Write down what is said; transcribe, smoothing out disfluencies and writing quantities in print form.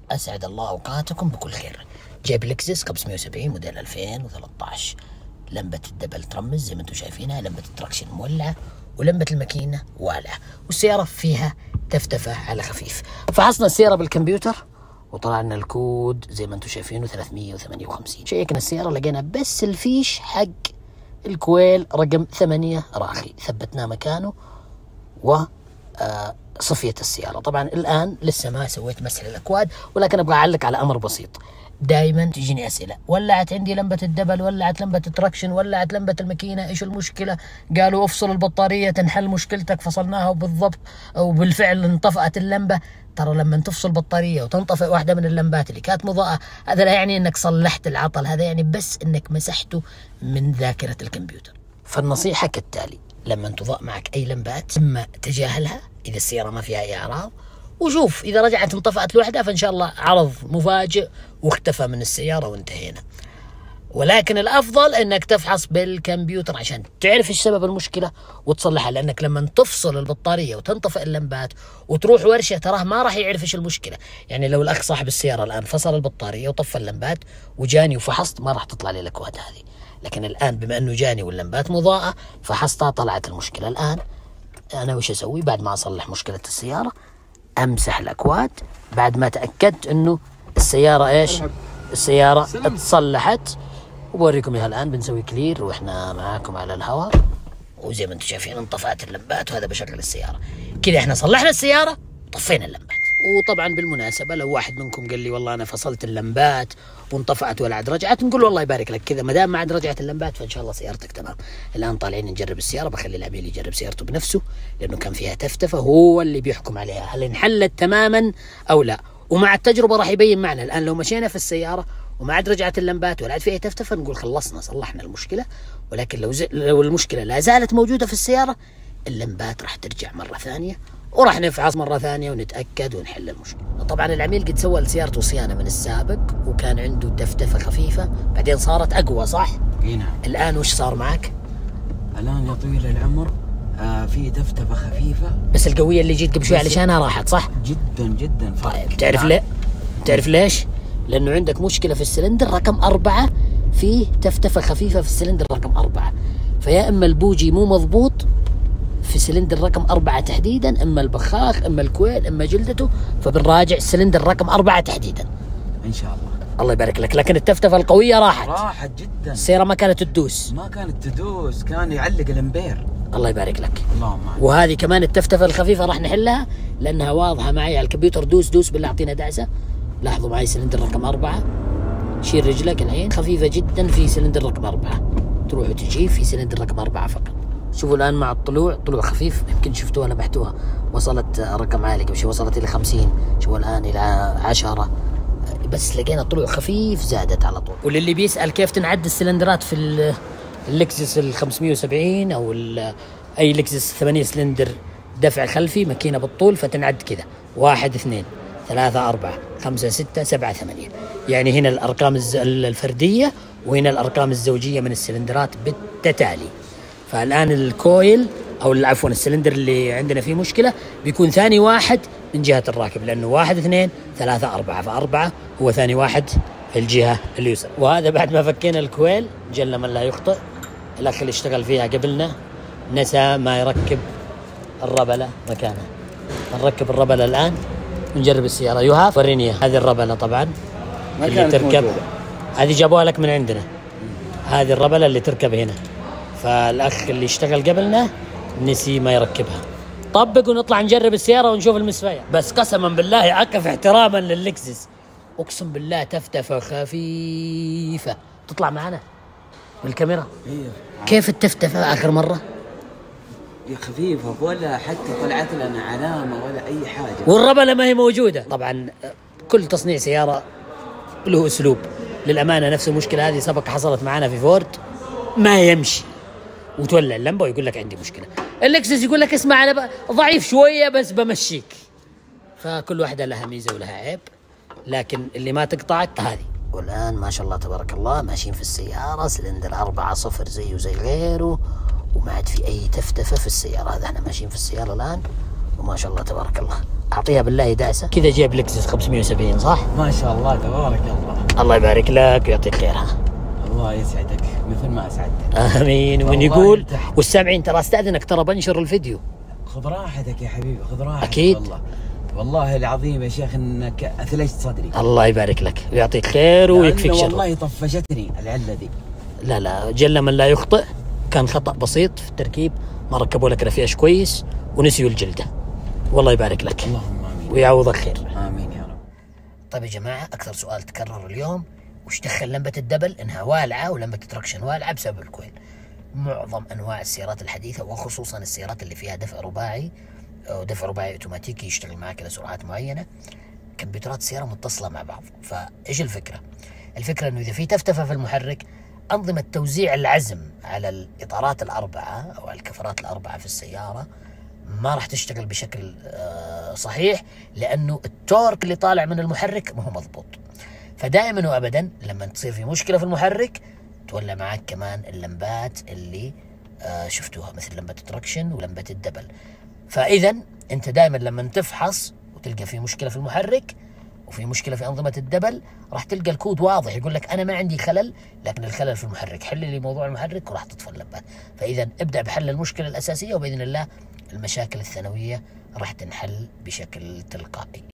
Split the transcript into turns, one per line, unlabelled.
أسعد الله أوقاتكم بكل خير. جايب لكزس 570 موديل 2013. لمبة الدبل ترمز زي ما انتم شايفينها، لمبة التراكشن مولعة، ولمبة الماكينة والعة، والسيارة فيها تفتفة على خفيف. فحصنا السيارة بالكمبيوتر وطلعنا الكود زي ما انتم شايفينه 358. شيكنا السيارة لقينا بس الفيش حق الكويل رقم 8 راخي، ثبتناه مكانه و صفية السيارة. طبعا الآن لسه ما سويت مسح الأكواد، ولكن أبغى أعلق على أمر بسيط. دائما تجيني أسئلة، ولعت عندي لمبة الدبل، ولعت لمبة التراكشن، ولعت لمبة الماكينة، إيش المشكلة؟ قالوا افصل البطارية تنحل مشكلتك. فصلناها وبالضبط وبالفعل انطفأت اللمبة. ترى لما تفصل بطارية وتنطفئ واحدة من اللمبات اللي كانت مضاءة، هذا لا يعني أنك صلحت العطل، هذا يعني بس أنك مسحته من ذاكرة الكمبيوتر. فالنصيحة كالتالي: لما تضاء معك أي لمبات، إما تجاهلها إذا السيارة ما فيها أي أعراض، وشوف إذا رجعت انطفأت لوحدها فإن شاء الله عرض مفاجئ واختفى من السيارة وانتهينا. ولكن الأفضل أنك تفحص بالكمبيوتر عشان تعرف إيش سبب المشكلة وتصلحها، لأنك لما تفصل البطارية وتنطفئ اللمبات وتروح ورشة تراه ما راح يعرف إيش المشكلة. يعني لو الأخ صاحب السيارة الآن فصل البطارية وطفى اللمبات وجاني وفحصت، ما راح تطلع لي الأكواد هذه. لكن الآن بما أنه جاني واللمبات مضاءة فحصتها طلعت المشكلة. الآن أنا وش أسوي بعد ما أصلح مشكلة السيارة؟ أمسح الأكواد بعد ما تأكدت أنه السيارة إيش؟ السيارة اتصلحت. وبوريكم إياها الآن. بنسوي كلير وإحنا معاكم على الهواء، وزي ما أنتم شايفين انطفأت اللمبات، وهذا بشغل السيارة. كذا إحنا صلحنا السيارة وطفينا اللمبات. وطبعا بالمناسبة لو واحد منكم قال لي والله أنا فصلت اللمبات وانطفأت ولا عاد رجعت، نقول والله يبارك لك، كذا ما دام ما عاد رجعت اللمبات فإن شاء الله سيارتك تمام. الآن طالعين نجرب السيارة، بخلي العميل يجرب سيارته بنفسه لأنه كان فيها تفتفة، هو اللي بيحكم عليها هل انحلت تماما أو لا. ومع التجربة راح يبين معنا. الآن لو مشينا في السيارة وما عاد رجعت اللمبات ولا عاد فيها تفتفة نقول خلصنا صلحنا المشكلة. ولكن لو المشكلة لا زالت موجودة في السيارة، اللمبات راح ترجع مرة ثانية وراح نفحص مرة ثانية ونتأكد ونحل المشكلة. طبعا العميل قد سوى لسيارته صيانة من السابق وكان عنده تفتفة خفيفة، بعدين صارت أقوى، صح؟
نعم.
الآن وش صار معك؟
الآن يا طويل العمر في تفتفة خفيفة،
بس القوية اللي جيت قبل شوي علشانها راحت، صح؟
جدا جدا.
طيب تعرف ليش؟ لأنه عندك مشكلة في السلندر رقم 4، فيه تفتفة خفيفة في السلندر رقم 4. فيا إما البوجي مو مضبوط في سلندر رقم 4 تحديدا، اما البخاخ، اما الكويل، اما جلدته. فبنراجع السلندر رقم 4 تحديدا
ان شاء الله.
الله يبارك لك. لكن التفتفة القوية راحت
جدا.
السيارة ما كانت تدوس،
كان يعلق الامبير.
الله يبارك لك.
اللهم.
وهذه كمان التفتفة الخفيفة راح نحلها لانها واضحة معي على الكمبيوتر. دوس بالله، اعطينا دعسة. لاحظوا معي سلندر رقم 4، شيل رجلك الحين، خفيفة جدا في سلندر رقم 4، تروح وتجي في سلندر رقم 4 فقط. شوفوا الآن مع الطلوع، طلوع خفيف، يمكن شفتوها لمحتوها، وصلت رقم عالي قبل شوي، وصلت إلى 50، شوفوا الآن إلى 10، بس لقينا طلوع خفيف زادت على طول. وللي بيسأل كيف تنعد السلندرات في اللكزس ال 570 أو أي لكزس 8 سلندر دفع خلفي ماكينة بالطول، فتنعد كذا 1 2 3 4 5 6 7 8، يعني هنا الأرقام الفردية وهنا الأرقام الزوجية من السلندرات بالتتالي. فالآن الكويل أو عفوا السلندر اللي عندنا فيه مشكلة بيكون ثاني واحد من جهة الراكب، لأنه 1 2 3 4، ف4 هو ثاني واحد في الجهة اليسرى. وهذا بعد ما فكينا الكويل، جل من لا يخطئ، الأخ اللي اشتغل فيها قبلنا نسى ما يركب الربلة مكانها. نركب الربلة الآن ونجرب السيارة. يوهاف وريني هذه الربلة طبعا اللي تركب، هذه جابوها لك من عندنا، هذه الربلة اللي تركب هنا. فالأخ اللي اشتغل قبلنا نسي ما يركبها. طبق ونطلع نجرب السيارة ونشوف المسفية. بس قسما بالله أقف احتراما لللكزس، أقسم بالله تفتفة خفيفة. تطلع معنا بالكاميرا كيف التفتفة آخر مرة؟
يا خفيفة، ولا حتى طلعت لنا علامة ولا أي حاجة،
والربلة ما هي موجودة. طبعا كل تصنيع سيارة له أسلوب. للأمانة نفس المشكلة هذه سبق حصلت معنا في فورد، ما يمشي وتولع اللمبة ويقول لك عندي مشكلة. اللكزس يقول لك اسمع أنا ضعيف شوية بس بمشيك. فكل واحدة لها ميزة ولها عيب، لكن اللي ما تقطعك هذه. والآن ما شاء الله تبارك الله ماشيين في السيارة، سلندر 4.0 زيه زي غيره، وما عاد في أي تفتفة في السيارة. هذا احنا ماشيين في السيارة الآن وما شاء الله تبارك الله. اعطيها بالله داسه كذا. جيب لكزس 570 صح؟
ما شاء الله تبارك الله.
الله يبارك لك ويعطيك خيرها.
الله يسعدك مثل ما اسعدتك.
امين. ومن يقول والسامعين ترى استاذنك ترى بنشر الفيديو.
خذ راحتك يا حبيبي، خذ راحتك.
اكيد
والله والله العظيم يا شيخ انك اثلجت صدري.
الله يبارك لك ويعطيك خير ويكفيك شر.
والله طفشتني العله ذي.
لا جل من لا يخطئ. كان خطأ بسيط في التركيب، ما ركبوا لك رفيش كويس ونسيوا الجلده. والله يبارك لك.
اللهم امين
ويعوضك خير.
امين يا رب.
طيب يا جماعه، اكثر سؤال تكرر اليوم وش دخل لمبه الدبل انها والعه ولمبه التراكشن والعه بسبب الكويل. معظم انواع السيارات الحديثه وخصوصا السيارات اللي فيها دفع رباعي او دفع رباعي اوتوماتيكي يشتغل معك لسرعات معينه، كمبيوترات السياره متصله مع بعض. فايش الفكره؟ الفكره انه اذا في تفتفه في المحرك، انظمه توزيع العزم على الاطارات الاربعه او على الكفرات الاربعه في السياره ما راح تشتغل بشكل صحيح، لانه التورك اللي طالع من المحرك ما هو مضبوط. فدائما وابدا لما تصير في مشكله في المحرك تولى معك كمان اللمبات اللي شفتوها، مثل لمبه التراكشن ولمبه الدبل. فاذا انت دائما لما تفحص وتلقى في مشكله في المحرك وفي مشكله في انظمه الدبل، راح تلقى الكود واضح يقول لك انا ما عندي خلل، لكن الخلل في المحرك، حل لي موضوع المحرك وراح تطفى اللمبات. فاذا ابدا بحل المشكله الاساسيه، وباذن الله المشاكل الثانويه راح تنحل بشكل تلقائي.